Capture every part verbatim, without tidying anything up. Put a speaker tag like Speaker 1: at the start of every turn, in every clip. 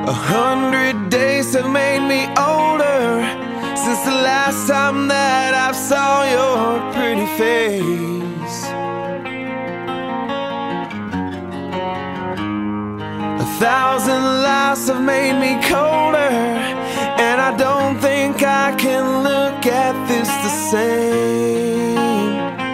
Speaker 1: A hundred days have made me older since the last time that I saw your pretty face. A thousand lives have made me colder, and I don't think I can look at this the same.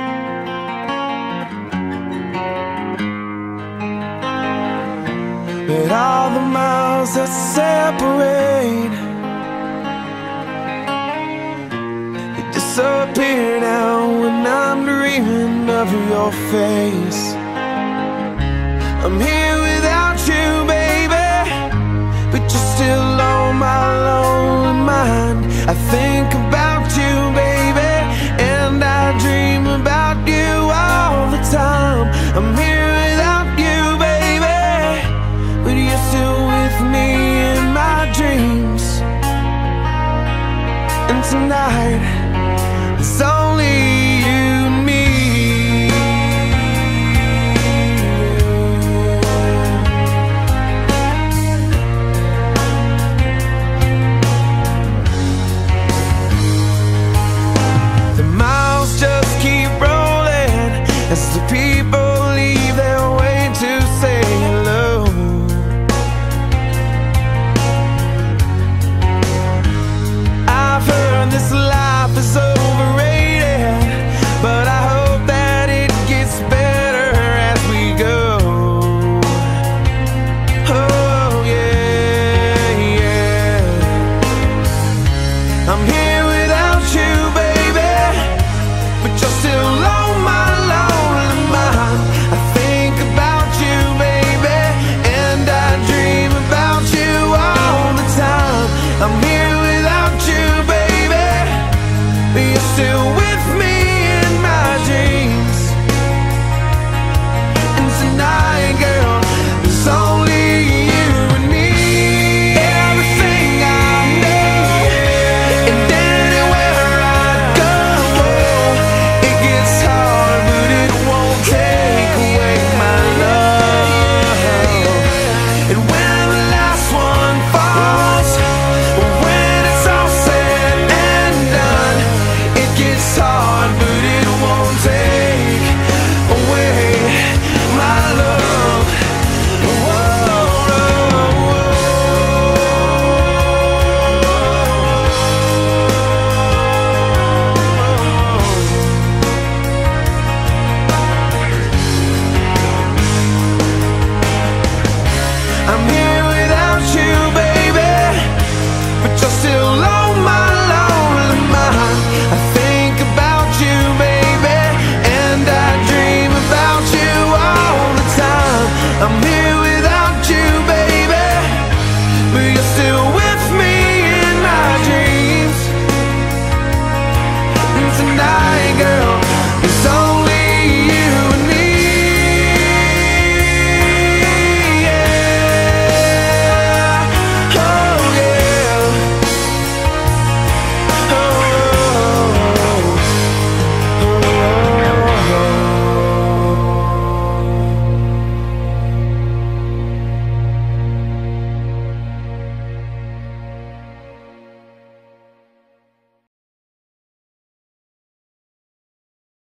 Speaker 1: But all the miles that separate, they disappear now when I'm dreaming of your face. I'm here without you, baby, but you're still on my lonely mind. I think about you, baby, and I dream about you all the time. I'm here without you, baby, but you're still with me in my dreams. And tonight, it's only